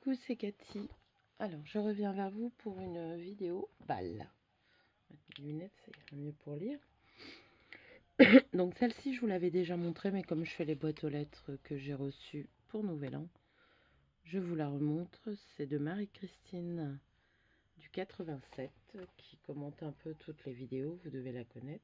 Coucou, c'est Cathy. Alors, je reviens vers vous pour une vidéo balle. Mes lunettes, c'est mieux pour lire. Donc, celle-ci, je vous l'avais déjà montrée, mais comme je fais les boîtes aux lettres que j'ai reçues pour Nouvel An, je vous la remontre. C'est de Marie-Christine du 87 qui commente un peu toutes les vidéos. Vous devez la connaître.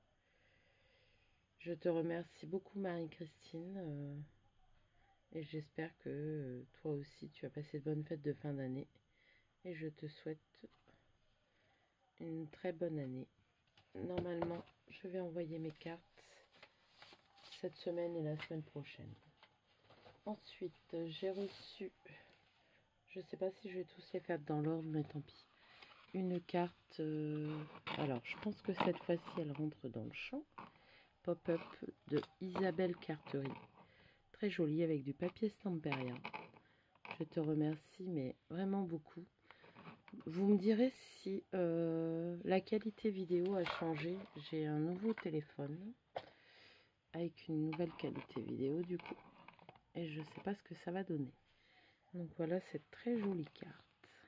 Je te remercie beaucoup, Marie-Christine. Et j'espère que toi aussi, tu as passé de bonnes fêtes de fin d'année. Et je te souhaite une très bonne année. Normalement, je vais envoyer mes cartes cette semaine et la semaine prochaine. Ensuite, j'ai reçu, je ne sais pas si je vais tous les faire dans l'ordre, mais tant pis, une carte. Alors, je pense que cette fois-ci, elle rentre dans le champ. Pop-up de Isabelle Carterie. Très jolie avec du papier Stamperia. Je te remercie, mais vraiment beaucoup. Vous me direz si la qualité vidéo a changé. J'ai un nouveau téléphone avec une nouvelle qualité vidéo du coup. Et je ne sais pas ce que ça va donner. Donc voilà cette très jolie carte.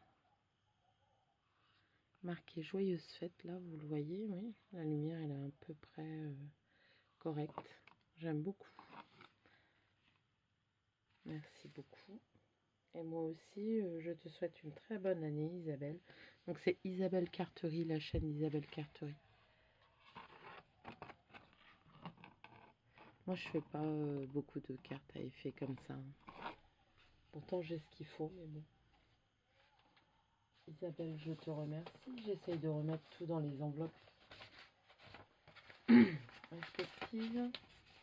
Marquée Joyeuse Fête, là, vous le voyez, oui. La lumière, elle est à peu près correcte. J'aime beaucoup. Merci beaucoup. Et moi aussi, je te souhaite une très bonne année, Isabelle. Donc c'est Isabelle Carterie, la chaîne Isabelle Carterie. Moi, je fais pas beaucoup de cartes à effet comme ça. Pourtant, j'ai ce qu'il faut, mais bon. Isabelle, je te remercie. J'essaye de remettre tout dans les enveloppes respectives.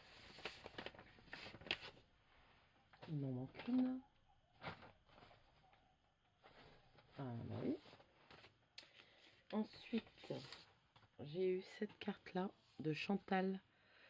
Il m'en manque une. Ah, bah oui. Ensuite, j'ai eu cette carte-là de Chantal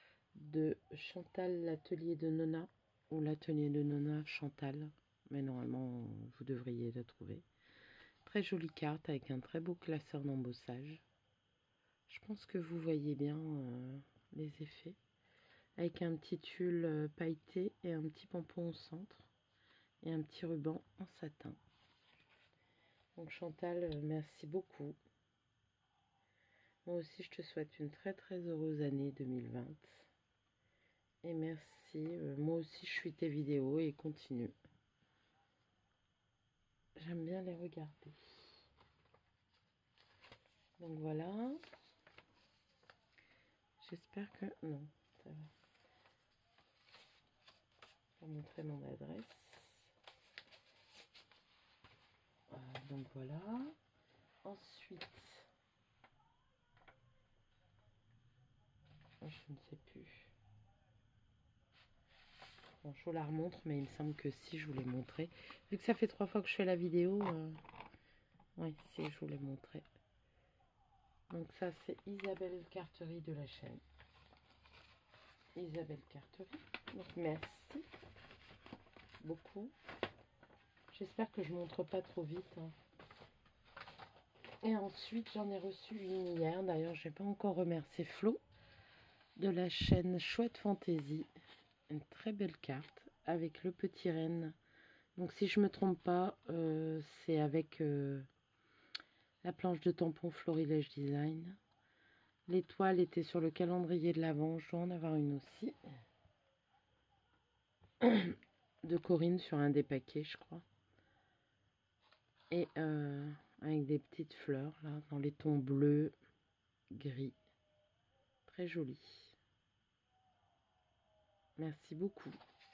l'atelier de Nona, ou l'atelier de Nona Chantal, mais normalement vous devriez la trouver. Très jolie carte avec un très beau classeur d'embossage. Je pense que vous voyez bien les effets, avec un petit tulle pailleté et un petit pompon au centre et un petit ruban en satin. Donc Chantal, merci beaucoup. Moi aussi je te souhaite une très très heureuse année 2020. Et merci, moi aussi je suis tes vidéos et continue. J'aime bien les regarder. Donc voilà. J'espère que... Non, ça va. Je vais montrer mon adresse. Donc voilà. Ensuite, je ne sais plus. Bon, je vous la remontre, mais il me semble que si je vous l'ai montré. Vu que ça fait 3 fois que je fais la vidéo, oui, si je vous l'ai montré. Donc ça, c'est Isabelle Carterie de la chaîne. Isabelle Carterie. Donc merci beaucoup. J'espère que je ne montre pas trop vite. Et ensuite, j'en ai reçu une hier. D'ailleurs, je n'ai pas encore remercié Flo de la chaîne Chouette Fantaisie. Une très belle carte avec le petit renne. Donc si je me trompe pas, c'est avec la planche de tampon Florilège Design. L'étoile était sur le calendrier de l'Avent. Je dois en avoir une aussi. De Corinne sur un des paquets, je crois. Et avec des petites fleurs là, dans les tons bleus, gris. Très joli. Merci beaucoup.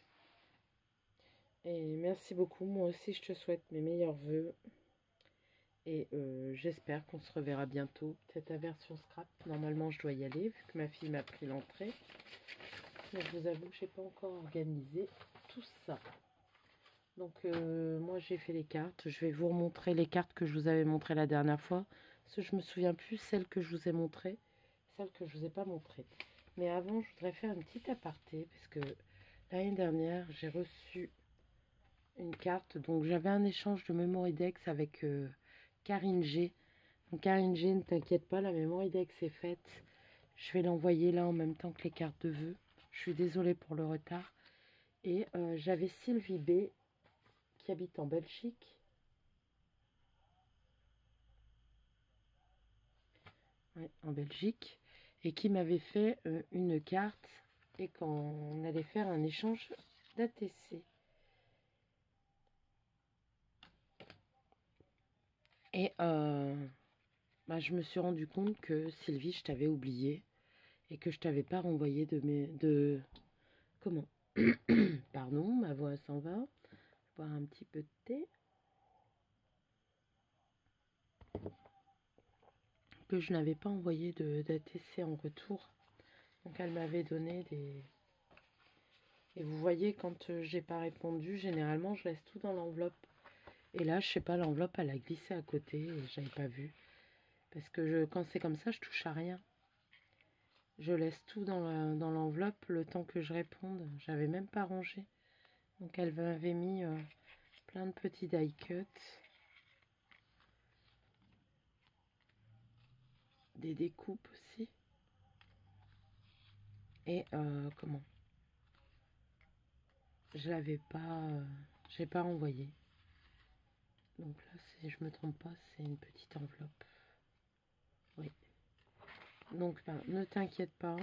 Et merci beaucoup. Moi aussi, je te souhaite mes meilleurs vœux. Et j'espère qu'on se reverra bientôt. Peut-être à version scrap. Normalement, je dois y aller, vu que ma fille m'a pris l'entrée. Mais je vous avoue que je n'ai pas encore organisé tout ça. Donc, moi, j'ai fait les cartes. Je vais vous remontrer les cartes que je vous avais montrées la dernière fois. Parce que je me souviens plus celles que je vous ai montrées. Celles que je ne vous ai pas montrées. Mais avant, je voudrais faire une petite aparté. Parce que l'année dernière, j'ai reçu une carte. Donc, j'avais un échange de Mémoridex avec Karine G. Donc, Karine G, ne t'inquiète pas, la Mémoridex est faite. Je vais l'envoyer là en même temps que les cartes de vœux. Je suis désolée pour le retard. Et j'avais Sylvie B qui habite en Belgique. Ouais, en Belgique. Et qui m'avait fait une carte et qu'on allait faire un échange d'ATC. Et bah, je me suis rendu compte que Sylvie, je t'avais oublié et que je t'avais pas renvoyé de comment pardon, ma voix s'en va. Je vais boire un petit peu de thé. Que je n'avais pas envoyé d'ATC en retour. Donc elle m'avait donné des... Et vous voyez, quand j'ai pas répondu, généralement je laisse tout dans l'enveloppe. Et là, je sais pas, l'enveloppe elle a glissé à côté et j'avais pas vu. Parce que quand c'est comme ça, je touche à rien. Je laisse tout dans l'enveloppe le temps que je réponde. J'avais même pas rangé. Donc elle m'avait mis plein de petits die cuts. Des découpes aussi. Et comment je l'avais pas... j'ai pas renvoyé. Donc là, si je me trompe pas, c'est une petite enveloppe. Oui. Donc là, ne t'inquiète pas.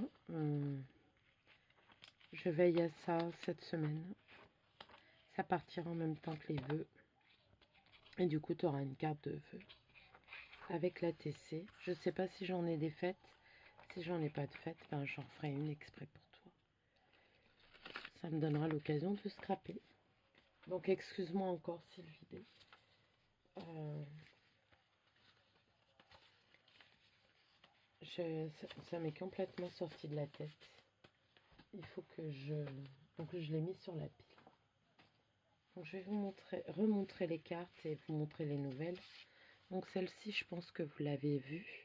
Je veille à ça cette semaine. Ça partira en même temps que les vœux. Et du coup, tu auras une carte de vœux avec la TC. Je sais pas si j'en ai des fêtes. Si j'en ai pas de fêtes, ben, j'en ferai une exprès pour toi. Ça me donnera l'occasion de scraper. Donc excuse-moi encore, Sylvie. Ça m'est complètement sorti de la tête. Il faut que je... Donc je l'ai mis sur la pile. Donc je vais vous remontrer les cartes et vous montrer les nouvelles. Donc celle-ci, je pense que vous l'avez vue.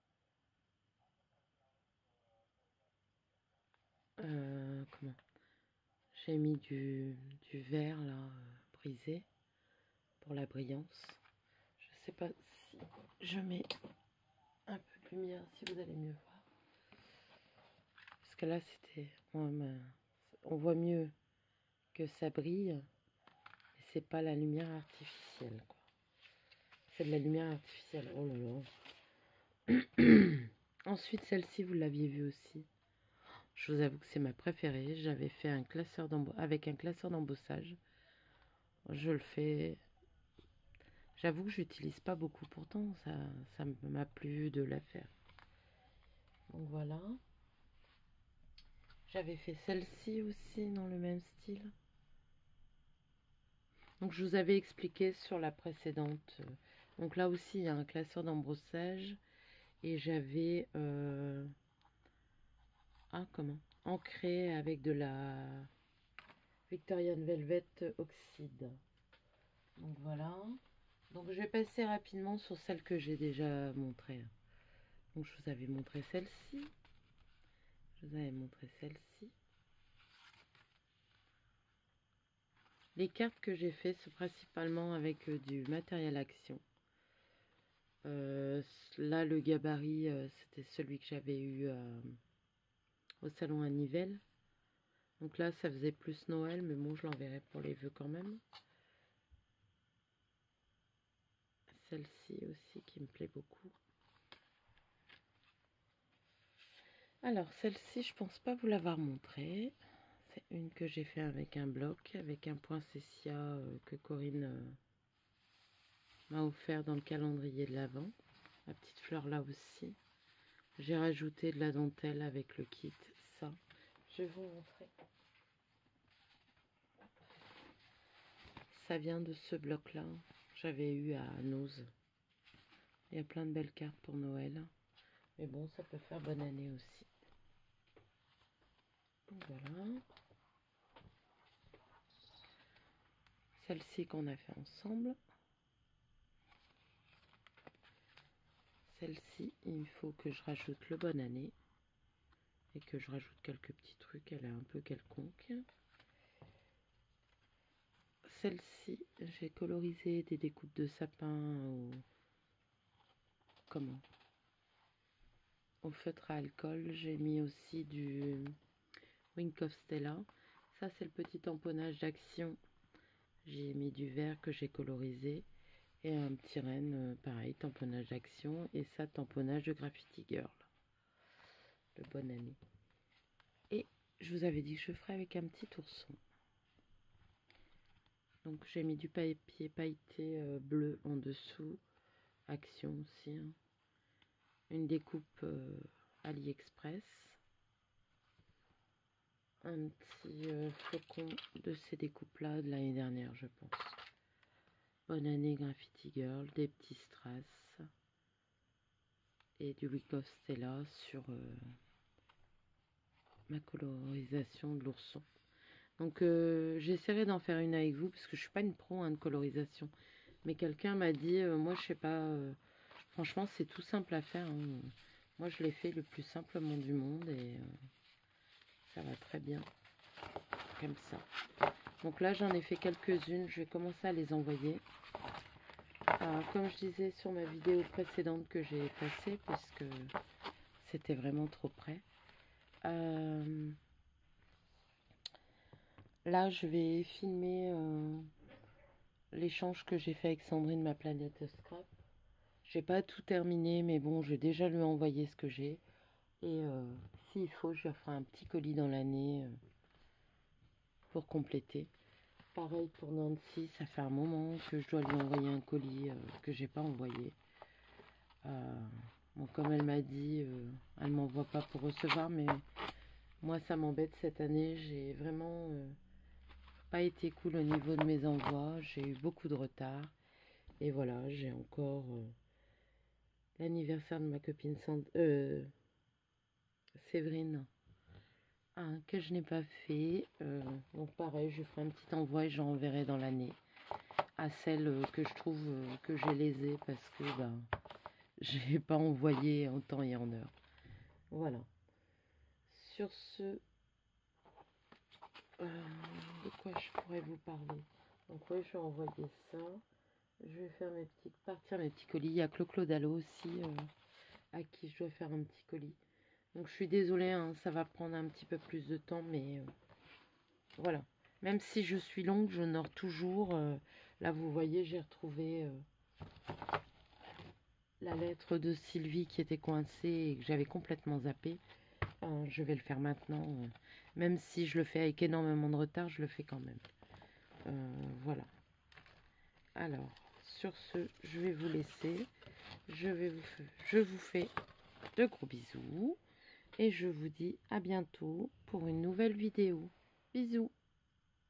Comment? J'ai mis du verre là, brisé pour la brillance. Je sais pas si je mets un peu de lumière, si vous allez mieux voir. Parce que là, c'était... on voit mieux que ça brille. Et c'est pas la lumière artificielle, quoi. C'est de la lumière artificielle. Oh là là. Ensuite, celle-ci, vous l'aviez vue aussi. Je vous avoue que c'est ma préférée. J'avais fait un classeur avec un classeur d'embossage. Je le fais... J'avoue que j'utilise pas beaucoup. Pourtant, ça m'a plu de la faire. Donc voilà. J'avais fait celle-ci aussi dans le même style. Donc je vous avais expliqué sur la précédente. Donc là aussi, il y a un classeur d'embossage. Et j'avais... comment ancré avec de la Victorian Velvet Oxyde. Donc voilà. Donc je vais passer rapidement sur celle que j'ai déjà montrée. Donc je vous avais montré celle-ci. Je vous avais montré celle-ci. Les cartes que j'ai fait sont principalement avec du matériel action. Là, le gabarit, c'était celui que j'avais eu au salon à Nivelles. Donc là, ça faisait plus Noël, mais bon, je l'enverrai pour les vœux quand même. Celle-ci aussi qui me plaît beaucoup. Alors, celle-ci, je pense pas vous l'avoir montrée. C'est une que j'ai fait avec un bloc, avec un poinsettia que Corinne m'a offert dans le calendrier de l'Avent. La petite fleur là aussi. J'ai rajouté de la dentelle avec le kit. Ça, je vais vous montrer. Ça vient de ce bloc-là. J'avais eu à Nose. Il y a plein de belles cartes pour Noël. Mais bon, ça peut faire bonne année aussi. Donc voilà. Celle-ci qu'on a fait ensemble. Celle-ci, il faut que je rajoute le bonne année. Et que je rajoute quelques petits trucs. Elle est un peu quelconque. Celle-ci, j'ai colorisé des découpes de sapin au feutre à alcool. J'ai mis aussi du Wink of Stella. Ça, c'est le petit tamponnage d'action. J'ai mis du vert que j'ai colorisé. Et un petit renne, pareil, tamponnage d'action. Et ça, tamponnage de Graffiti Girl. De bonne année. Et je vous avais dit que je ferais avec un petit ourson. Donc j'ai mis du papier pailleté bleu en dessous. Action aussi. Hein. Une découpe AliExpress. Un petit flocon de ces découpes-là de l'année dernière, je pense. Bonne année Graffiti Girl, des petits strass et du Week of Stella sur ma colorisation de l'ourson. Donc j'essaierai d'en faire une avec vous parce que je suis pas une pro hein, de colorisation. Mais quelqu'un m'a dit, moi je sais pas, franchement c'est tout simple à faire. Hein. Moi je l'ai fait le plus simplement du monde et ça va très bien comme ça. Donc là j'en ai fait quelques-unes, je vais commencer à les envoyer. Comme je disais sur ma vidéo précédente que j'ai passée, puisque c'était vraiment trop près. Là, je vais filmer l'échange que j'ai fait avec Sandrine, ma planète scrap. J'ai pas tout terminé, mais bon, je vais déjà lui envoyer ce que j'ai. Et s'il faut, je lui ferai un petit colis dans l'année pour compléter. Pareil pour Nancy, ça fait un moment que je dois lui envoyer un colis que j'ai pas envoyé. Bon, comme elle m'a dit, elle m'envoie pas pour recevoir, mais moi ça m'embête cette année. J'ai vraiment pas été cool au niveau de mes envois. J'ai eu beaucoup de retard. Et voilà, j'ai encore l'anniversaire de ma copine Séverine que je n'ai pas fait. Donc pareil, je ferai un petit envoi et j'enverrai dans l'année à celle que je trouve que j'ai lésée parce que j'ai pas envoyé en temps et en heure. Voilà. Sur ce, de quoi je pourrais vous parler? Donc oui, je vais envoyer ça. Je vais faire partir mes petits colis. Il y a Clo-Clo Dallo aussi à qui je dois faire un petit colis. Donc je suis désolée, hein, ça va prendre un petit peu plus de temps, mais voilà. Même si je suis longue, j'honore toujours. Là, vous voyez, j'ai retrouvé la lettre de Sylvie qui était coincée et que j'avais complètement zappé. Je vais le faire maintenant. Même si je le fais avec énormément de retard, je le fais quand même. Voilà. Alors, sur ce, je vais vous laisser. Je vous fais de gros bisous. Et je vous dis à bientôt pour une nouvelle vidéo. Bisous.